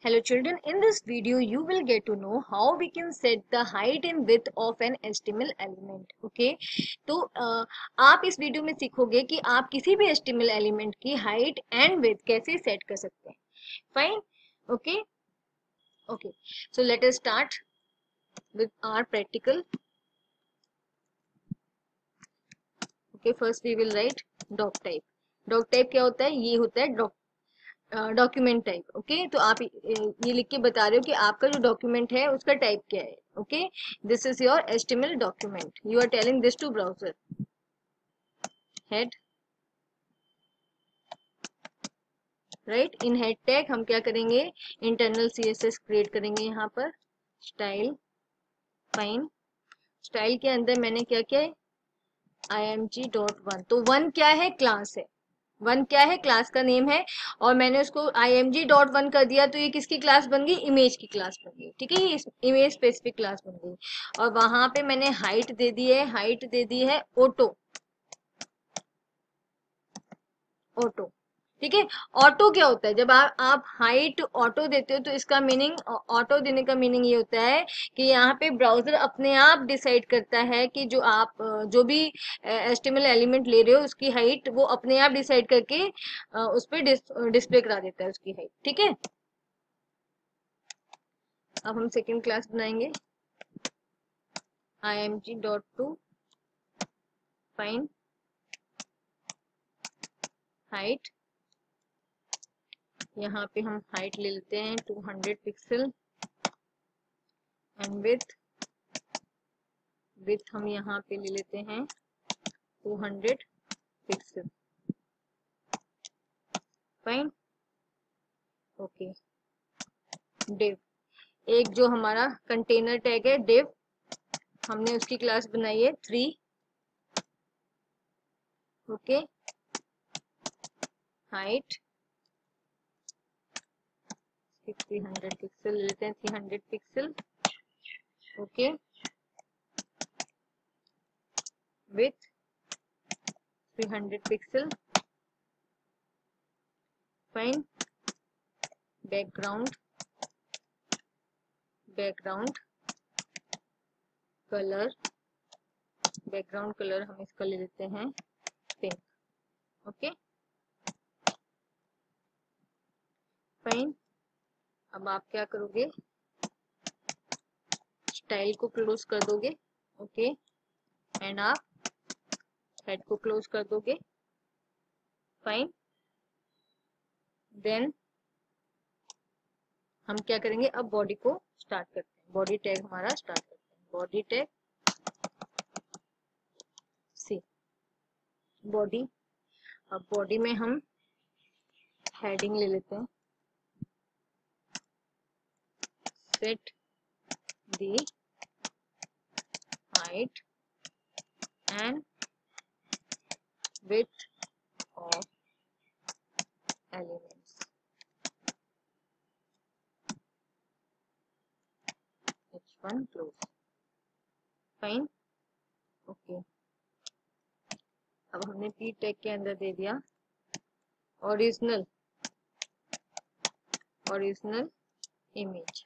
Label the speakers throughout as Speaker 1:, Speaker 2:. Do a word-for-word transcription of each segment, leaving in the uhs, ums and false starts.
Speaker 1: Hello children, in this video you will get to know how we can set the height and width of an H T M L element. Okay, तो uh, आप इस video में सीखोगे कि आप किसी भी H T M L element की हाइट एंड विड्थ कैसे सेट कर सकते हैं. Fine. Okay okay so let us start with our practical. Okay, first we will write doc type. doc type क्या होता है? ये होता है doc डॉक्यूमेंट टाइप. ओके, तो आप ये लिख के बता रहे हो कि आपका जो डॉक्यूमेंट है उसका टाइप क्या है. Okay, this is your HTML document. You are telling this to browser. Head, right. In head tag हम क्या करेंगे? इंटरनल सीएसएस क्रिएट करेंगे. यहाँ पर स्टाइल, फाइन. स्टाइल के अंदर मैंने क्या किया है? I M G dot one. तो वन क्या है? क्लास है. वन क्या है? क्लास का नेम है. और मैंने उसको I M G dot one कर दिया तो ये किसकी क्लास बन गई? इमेज की क्लास बन गई. ठीक है, ये इमेज स्पेसिफिक क्लास बन गई. और वहां पे मैंने हाइट दे दी है. हाइट दे दी है ऑटो. ऑटो, ठीक है. ऑटो क्या होता है? जब आप आप हाइट ऑटो देते हो तो इसका मीनिंग, ऑटो देने का मीनिंग ये होता है कि यहाँ पे ब्राउजर अपने आप डिसाइड करता है कि जो आप जो भी एचटीएमएल एलिमेंट ले रहे हो उसकी हाइट वो अपने आप डिसाइड करके उस पर डिस्प्ले करा देता है उसकी हाइट. ठीक है. अब हम सेकेंड क्लास बनाएंगे. I M G dot two, fine. Height, यहाँ पे हम हाइट ले लेते हैं two hundred pixel. And width, width हम यहाँ पे ले लेते हैं two hundred pixel. Fine. Okay. Div, एक जो हमारा कंटेनर टैग है डिव, हमने उसकी क्लास बनाई है three. Okay. Height three hundred pixel ले लेते हैं. Three hundred pixel. Okay. Width three hundred pixel. Fine. Background, background colour, background colour हम इसका ले लेते हैं पिंक. Okay, fine. अब आप क्या करोगे? स्टाइल को क्लोज कर दोगे. ओके. एंड आप हेड को क्लोज कर दोगे. फाइन. देन हम क्या करेंगे? अब बॉडी को स्टार्ट करते हैं. बॉडी टैग हमारा स्टार्ट करते हैं. Body tag see, body. अब बॉडी में हम हेडिंग ले लेते हैं. Set the height and width of elements. H one close. Fine. Okay. अब हमने पी टैग के अंदर दे दिया ओरिजिनल, ओरिजिनल इमेज.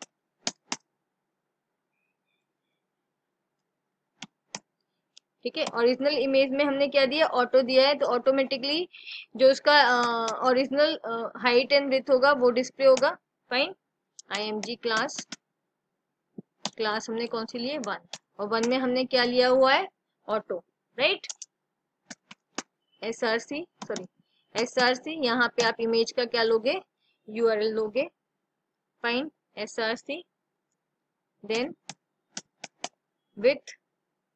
Speaker 1: ठीक है. ओरिजिनल इमेज में हमने क्या दिया? ऑटो दिया है. तो ऑटोमेटिकली जो उसका ओरिजिनल हाइट एंड विड्थ होगा वो डिस्प्ले होगा. Fine. I M G class, class हमने कौन सी ली है? वन. और वन में हमने क्या लिया हुआ है? Auto, right. S R C, sorry S R C. यहाँ पे आप इमेज का क्या लोगे? यूआरएल लोगे. Fine. S R C. Then width,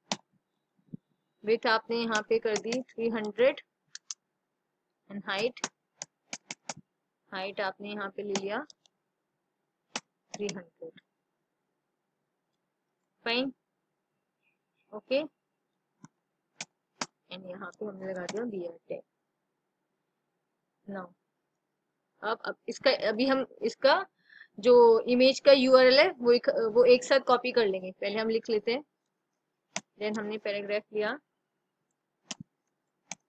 Speaker 1: width आपने यहाँ पे कर दी three hundred. And height, height आपने यहाँ पे ले लिया three hundred. Fine. Okay. And यहाँ पे हमने लगा दिया बियर टैग. नाउ अब अब इसका अभी हम इसका जो इमेज का यूआरएल है वो एक, वो एक साथ कॉपी कर लेंगे. पहले हम लिख लेते हैं. देन हमने पैराग्राफ लिया.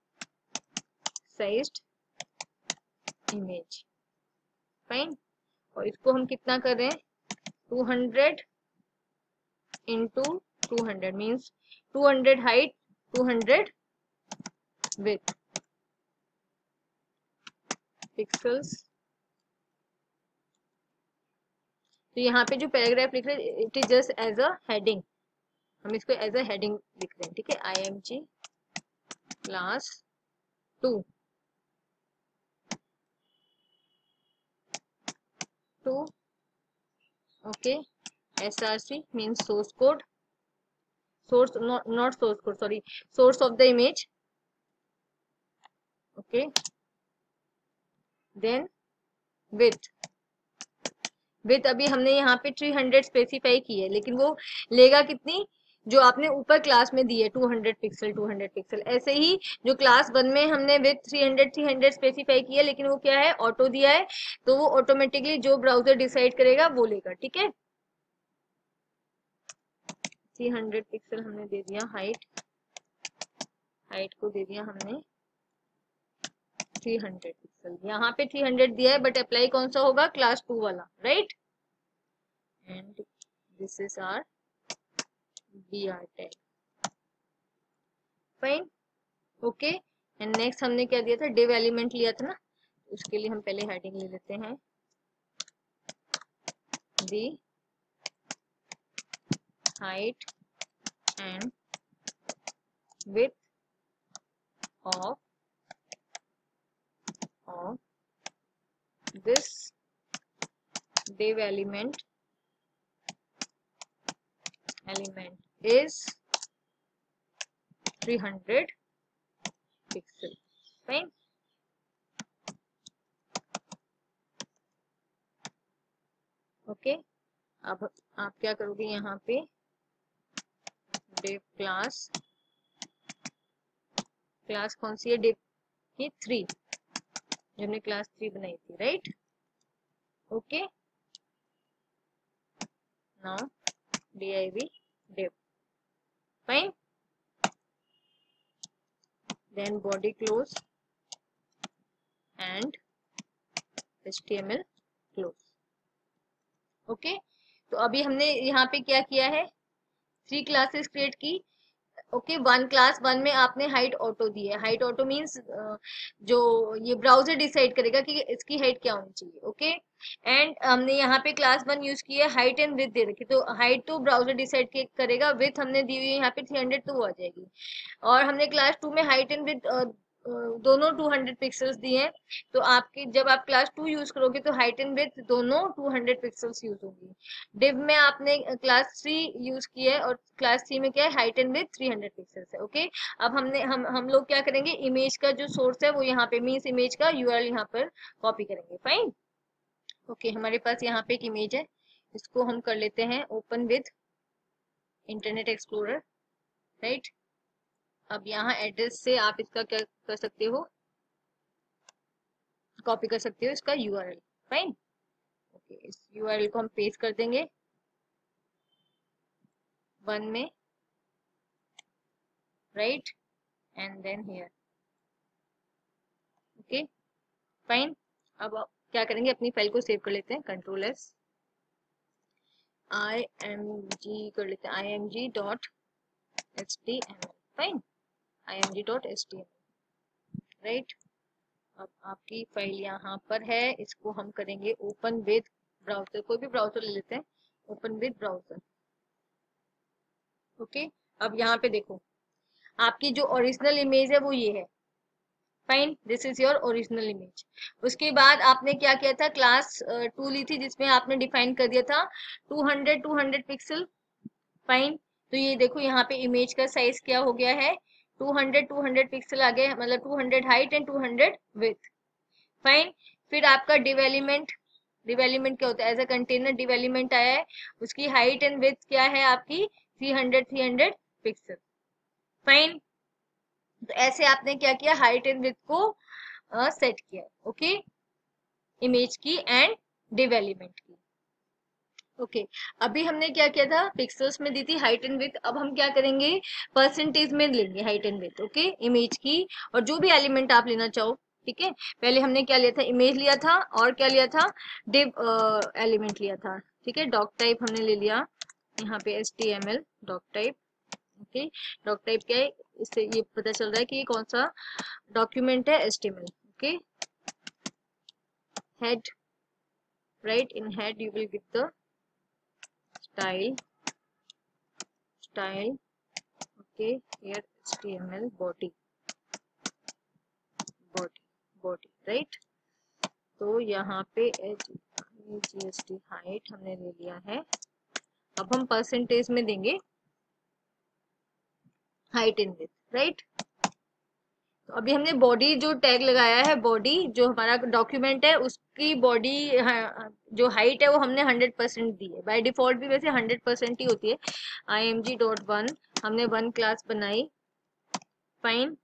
Speaker 1: Sized image. फाइन. और इसको हम कितना कर रहे हैं, two hundred into two hundred means two hundred height, two hundred width pixels. तो यहाँ पे जो पैराग्राफ लिख रहे हैं it is just as a heading, हम इसको एज अ हेडिंग लिख रहे हैं, ठीक है। I M G class two two okay, S R C means source code, source not not source code sorry source of the image, okay, then width width अभी हमने यहाँ पे थ्री हंड्रेड स्पेसिफाई की है, लेकिन वो लेगा कितनी, जो आपने ऊपर क्लास में दी है two hundred pixel two hundred pixel. ऐसे ही जो क्लास वन में हमने width three hundred three hundred specify किया, लेकिन वो क्या है, ऑटो दिया है, तो वो ऑटोमेटिकली जो ब्राउजर डिसाइड करेगा वो लेगा, ठीक है। थ्री हंड्रेड पिक्सल हमने दे दिया, हाइट हाइट को दे दिया हमने थ्री हंड्रेड पिक्सल, यहाँ पे थ्री हंड्रेड दिया है, बट अप्लाई कौन सा होगा, क्लास टू वाला, right. And this is our B R tag, fine, okay. And next हमने क्या दिया था, डिव एलिमेंट लिया था ना, उसके लिए हम पहले हेडिंग ले लेते हैं, the height and width of of this div element element is three hundred pixel, fine। Okay, अब आप क्या करोगे, यहाँ पे div क्लास क्लास कौन सी है, div की थ्री, जो हमने क्लास थ्री बनाई थी, right, okay. Now div div, fine, then body close and html close, okay. तो अभी हमने यहाँ पे क्या किया है, थ्री क्लासेस क्रिएट की, ओके। वन क्लास वन में आपने हाइट ऑटो दी है, हाइट ऑटो मींस जो ये ब्राउजर डिसाइड करेगा कि इसकी हाइट क्या होनी चाहिए, ओके। एंड हमने यहाँ पे क्लास वन यूज किया है, हाइट एंड विथ दे रखी, तो हाइट तो ब्राउजर डिसाइड करेगा, विथ हमने दी हुई है यहाँ पे थ्री हंड्रेड, तो वो आ जाएगी। और हमने क्लास टू में हाइट एंड विथ दोनों टू हंड्रेड पिक्सल्स दिए हैं, तो आपकी जब आप क्लास टू यूज करोगे तो हाइट एंड विथ दोनों टू हंड्रेड पिक्सल्स यूज होंगी। डिव में आपने क्लास थ्री यूज किया है, और क्लास थ्री में क्या है, height and width three hundred pixels है, ओके। अब हमने हम हम लोग क्या करेंगे, इमेज का जो सोर्स है वो यहाँ पे मीन्स इमेज का यूआरएल यहाँ पर कॉपी करेंगे, फाइन, ओके। हमारे पास यहाँ पे एक इमेज है, इसको हम कर लेते हैं open with internet explorer, right. अब यहाँ एड्रेस से आप इसका क्या कर सकते हो, कॉपी कर सकते हो इसका यूआरएल, फाइन, ओके। इस यूआरएल को हम पेस्ट कर देंगे वन में, right, and then here, okay, fine. अब आप क्या करेंगे, अपनी फाइल को सेव कर लेते हैं, control S, I M G कर लेते हैं, I M G dot H T M L, fine, I M G dot H T M L, right. अब आपकी फाइल यहाँ पर है, इसको हम करेंगे ओपन विद ब्राउजर, कोई भी ब्राउजर ले लेते हैं, ओपन विद ब्राउजर, ओके। अब यहाँ पे देखो, आपकी जो ओरिजिनल इमेज है वो ये है, fine, this is your original image. उसके बाद आपने क्या किया था, क्लास टू ली थी, जिसमें आपने डिफाइन कर दिया था two hundred two hundred pixel, fine. तो ये देखो यहाँ पे इमेज का साइज क्या हो गया है, two hundred two hundred pixel आ गया, मतलब two hundred height and two hundred width, fine. फिर आपका डिव एलिमेंट, डिव एलिमेंट क्या होता है, as a container div element आया है, उसकी हाइट एंड विथ क्या है आपकी three hundred three hundred pixel, fine. तो ऐसे आपने क्या किया, हाइट एंड विथ को सेट uh, किया, ओके, इमेज की एंड डिव एलिमेंट की, ओके okay. अभी हमने क्या किया था, पिक्सल्स में दी थी हाइट एंड विथ, अब हम क्या करेंगे, परसेंटेज में लेंगे height and width, okay, image की, और जो भी एलिमेंट आप लेना चाहो, ठीक है, पहले हमने क्या लिया था, इमेज लिया था और क्या लिया था, डिव एलिमेंट लिया था। ठीक है, डॉक टाइप हमने ले लिया यहाँ पे H T M L doctype. Okay, doctype क्या है, इससे ये पता चल रहा है कि ये कौन सा डॉक्यूमेंट है, H T M L. Okay, head, right, in head you will get the style style okay, here H T M L body body body right। तो यहाँ पे G S T height हमने ले लिया है। अब हम परसेंटेज में देंगे हाइट इन विड्थ, राइट। तो अभी हमने बॉडी जो टैग लगाया है, बॉडी जो हमारा डॉक्यूमेंट है उसकी बॉडी जो हाइट है वो हमने हंड्रेड परसेंट दी है। बाय डिफॉल्ट भी वैसे हंड्रेड परसेंट ही होती है। I M G dot one हमने वन क्लास बनाई, फाइन।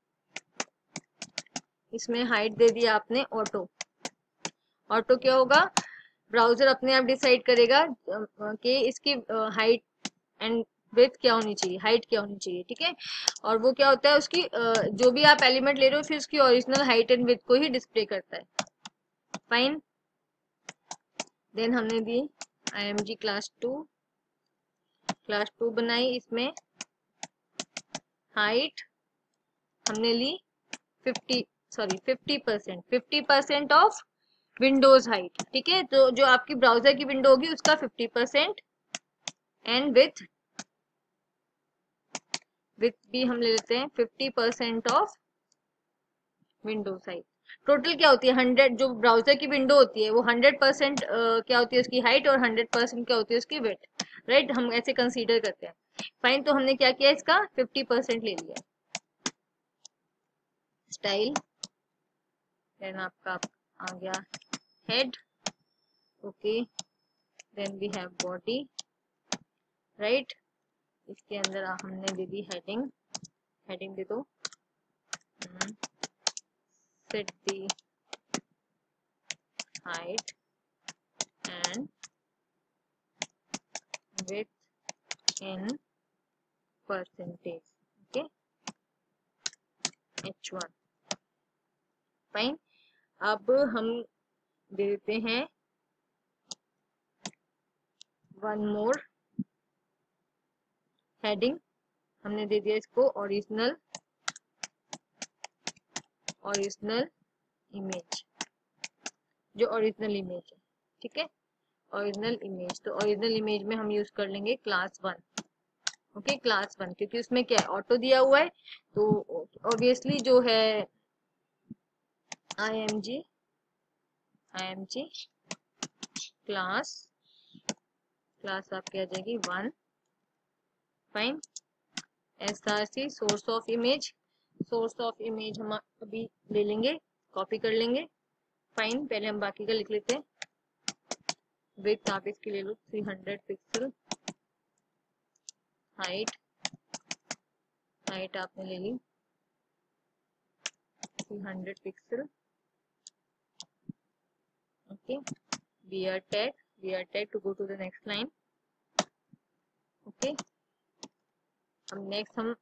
Speaker 1: इसमें हाइट दे दिया आपने ऑटो। ऑटो क्या होगा, ब्राउजर अपने आप डिसाइड करेगा कि इसकी हाइट एंड विड्थ क्या होनी चाहिए, हाइट क्या होनी चाहिए। ठीक है, और वो क्या होता है, उसकी जो भी आप एलिमेंट ले रहे हो फिर उसकी ओरिजिनल हाइट एंड विड्थ को ही डिस्प्ले करता है, फाइन। देन हमने दी I M G class two, class two बनाई। इसमें हाइट हमने ली fifty sorry fifty percent fifty percent of windows height. ठीक है, तो जो आपकी ब्राउजर की विंडो होगी उसका fifty percent and width width भी हम ले लेते हैं fifty percent of window size. Total क्या होती है, हंड्रेड। जो ब्राउजर की विंडो होती है वो हंड्रेड परसेंट क्या होती है उसकी हाइट और हंड्रेड परसेंट क्या होती है उसकी विड्थ, राइट। हम ऐसे कंसीडर करते हैं, फाइन। तो हमने क्या किया, इसका फिफ्टी परसेंट ले लिया। स्टाइल, देन आपका आ गया head, okay, then we have body, right. इसके अंदर हमने दे दी हेडिंग, हेडिंग दे दो, set the height and width in percentage, okay, H one, fine. अब हम दे देते हैं वन मोर हेडिंग, हमने दे दिया इसको ओरिजिनल ओरिजिनल इमेज, जो ओरिजिनल इमेज है। ठीक है, ओरिजिनल इमेज, तो ओरिजिनल इमेज में हम यूज कर लेंगे class one, okay, class one, क्योंकि उसमें क्या है, ऑटो दिया हुआ है। तो ऑब्वियसली जो है I M G I M G class class आपकी आ जाएगी one, fine. S R C source of image, source of image हम अभी ले लेंगे, कॉपी कर लेंगे, फाइन। पहले हम बाकी का लिख लेते हैं। विड्थ आप इसकी ले लो three hundred pixel, height height आपने ले ली three hundred pixel, okay. BR tag, BR tag to go to the next line, okay. अब नेक्स्ट हम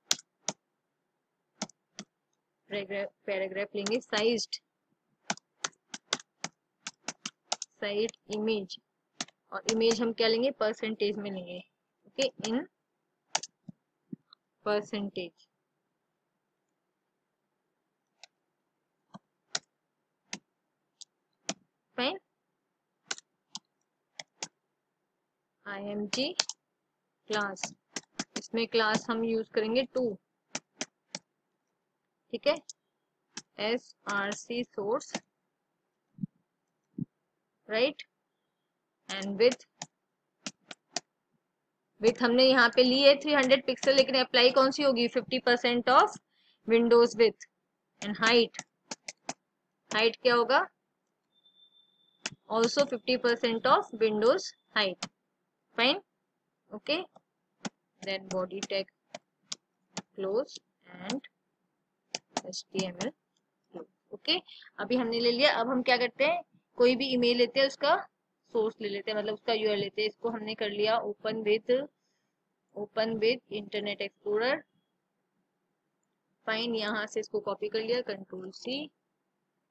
Speaker 1: पैराग्राफ लेंगे, साइज्ड साइड इमेज, और इमेज हम क्या लेंगे, परसेंटेज में लेंगे, okay, in percentage, fine. I M G class, इसमें क्लास हम यूज करेंगे टू, ठीक है। S R C source, right, and width width हमने यहाँ पे ली है थ्री हंड्रेड पिक्सल, लेकिन अप्लाई कौन सी होगी, fifty percent of windows width, and height height क्या होगा, also fifty percent of windows height, fine, okay. Then body tag close and H T M L close, okay. अभी हमने ले लिया। अब हम क्या करते हैं, कोई भी ईमेल लेते हैं, उसका सोर्स ले लेते हैं, मतलब उसका यूआरएल लेते हैं। इसको हमने कर लिया open with open with internet explorer, fine. यहाँ से इसको कॉपी कर लिया, कंट्रोल सी,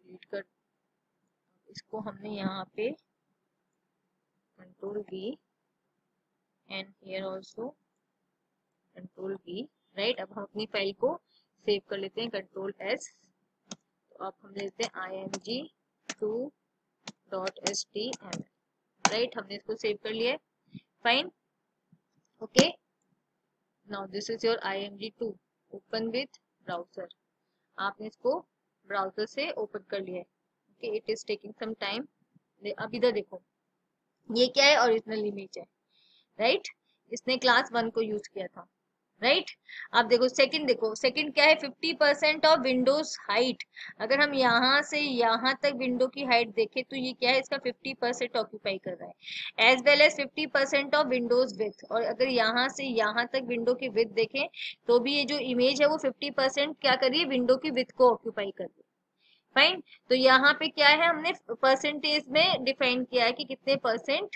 Speaker 1: डिलीट कर, इसको हमने यहाँ पे control V and here also control V, right. अब हम अपनी फाइल को सेव कर लेते हैं, कंट्रोल एस। तो अब हम लेते हैं I M G two dot S T M L, right. हमने इसको सेव कर लिया है, fine, okay. Now this is your I M G two, open with browser. आपने इसको ब्राउजर से ओपन कर लिया है, okay. It is taking some time. अब इधर देखो, ये क्या है, ओरिजिनल इमेज है, राइट। इसने क्लास वन को यूज किया था, राइट। अब देखो सेकंड, देखो सेकंड क्या है, fifty percent of windows height. अगर हम यहाँ से यहाँ तक विंडो की हाइट देखें तो ये क्या है, इसका फिफ्टी परसेंट ऑक्यूपाई कर रहा है, as well as fifty percent of windows width. और अगर यहाँ से यहाँ तक विंडो की विथ देखें तो भी ये जो इमेज है वो फिफ्टी परसेंट क्या कर रही है, विंडो की विथ को ऑक्यूपाई कर रही है, फाइन। तो यहाँ पे क्या है, हमने परसेंटेज में डिफाइन किया है कि कितने परसेंट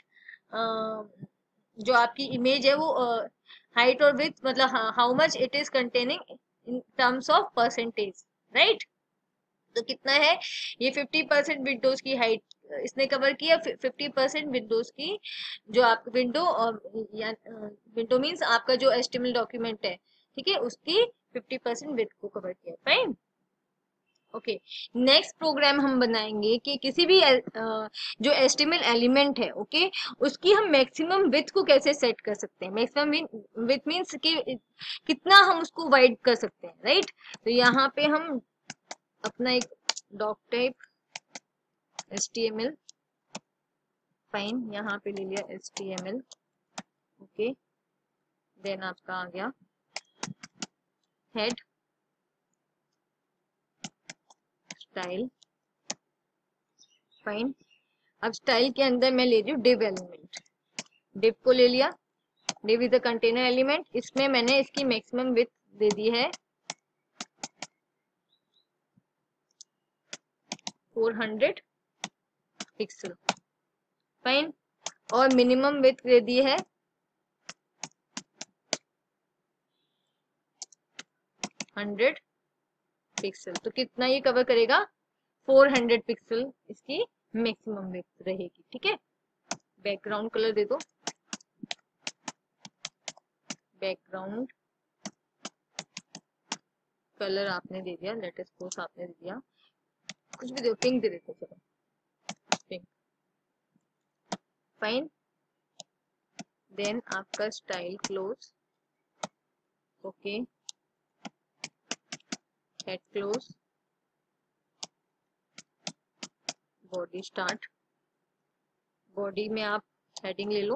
Speaker 1: जो आपकी इमेज है वो हाइट और विथ, मतलब how much it is containing in terms of percentage, right. तो कितना है, ये फिफ्टी परसेंट विंडोज की हाइट इसने कवर किया, फिफ्टी परसेंट विंडोज की जो आप विंडो विंडो मीन्स आपका जो एचटीएमएल डॉक्यूमेंट है, ठीक है, उसकी फिफ्टी परसेंट विथ को कवर किया, फाइन, ओके। नेक्स्ट प्रोग्राम हम बनाएंगे कि किसी भी uh, जो एचटीएमएल एलिमेंट है, ओके okay, उसकी हम मैक्सिमम विड्थ को कैसे सेट कर सकते हैं। मैक्सिमम विड्थ मींस कि कितना हम उसको वाइड कर सकते हैं, राइट। तो यहाँ पे हम अपना एक डॉक टाइप एचटीएमएल, फाइन, यहाँ पे ले लिया एचटीएमएल, ओके। देन आपका आ गया हेड स्टाइल, फाइन। अब स्टाइल के अंदर मैं ले रही हूँ डिव एलिमेंट, डिव को ले लिया, div is the container element. इसमें मैंने इसकी मैक्सिमम विड्थ दे दी है फोर हंड्रेड पिक्सल, फाइन, और मिनिमम विड्थ दे दी है हंड्रेड पिक्सल। तो कितना ये कवर करेगा, फोर हंड्रेड पिक्सल इसकी मैक्सिमम विड्थ रहेगी, ठीक है। बैकग्राउंड कलर दे दो, बैकग्राउंड कलर आपने दे दिया, लेटेस्ट कोर्स आपने दे दिया, कुछ भी दो, पिंक दे देते, चलो पिंक, फाइन। देन आपका style close, okay, head close, body start, body में आप हेडिंग ले लो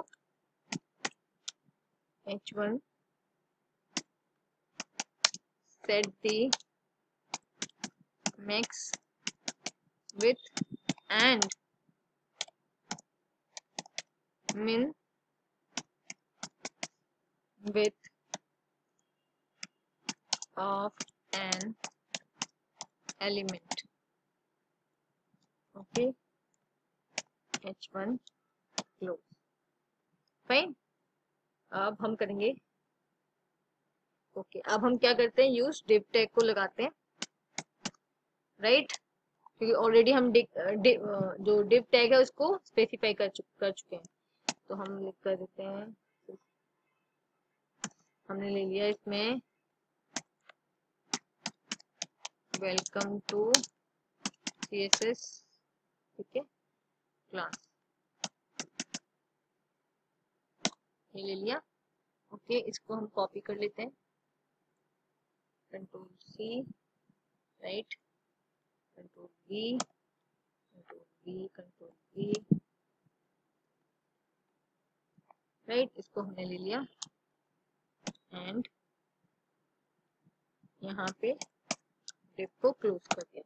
Speaker 1: H one, set the max width and min width of an element, okay, H one close, fine. अब हम करेंगे, ओके okay, अब हम क्या करते हैं, यूज div टैग को लगाते हैं, राइट right? क्योंकि ऑलरेडी हम डिव, डिव, जो div टैग है उसको स्पेसिफाई कर चुके कर चुके हैं। तो हम लिख कर देते हैं, हमने ले लिया इसमें वेलकम टू सीएसएस, ठीक है, क्लास, ये ले लिया, ओके। इसको हम कॉपी कर लेते हैं, control C, right, control V, control V, control V, right. इसको हमने ले लिया एंड यहाँ पे डिव को क्लोज कर दिया,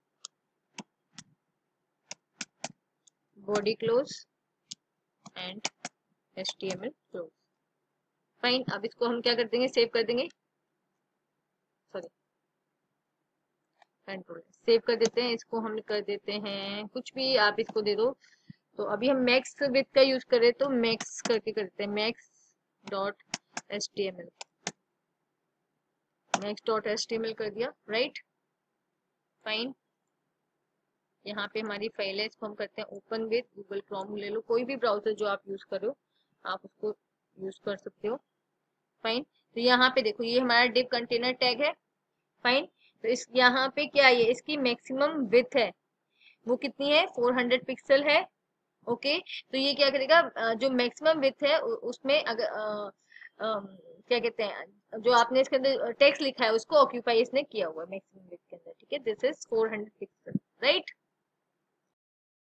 Speaker 1: body close and HTML close, fine. अब इसको हम क्या कर देंगे, सेव कर देंगे, सॉरी कंट्रोल सेव कर देते हैं, इसको हम कर देते हैं, कुछ भी आप इसको दे दो। तो अभी हम मैक्स विथ का यूज करें तो मैक्स करके करते हैं, max dot H T M L, max dot H T M L कर दिया, राइट, फाइन। यहाँ पे हमारी फाइल है, इसको हम करते हैं ओपन विद गूगल क्रोम। ले लो कोई भी ब्राउजर जो आप यूज कर रहे हो, आप उसको यूज कर सकते हो। फाइन। तो यहाँ पे देखो ये हमारा डिव कंटेनर टैग है। फाइन। तो इस यहाँ पे क्या है, इसकी मैक्सिमम विथ है वो कितनी है, फोर हंड्रेड पिक्सल है। ओके। तो ये क्या करेगा, अ, जो मैक्सिमम विथ है उ- उसमें अगर अ, अम, क्या कहते हैं, जो आपने इसके अंदर टेक्स्ट लिखा है उसको ऑक्यूपाई इसने किया हुआ है मैक्सिमम विथ के अंदर। ठीक है, this is four hundred pixel, right.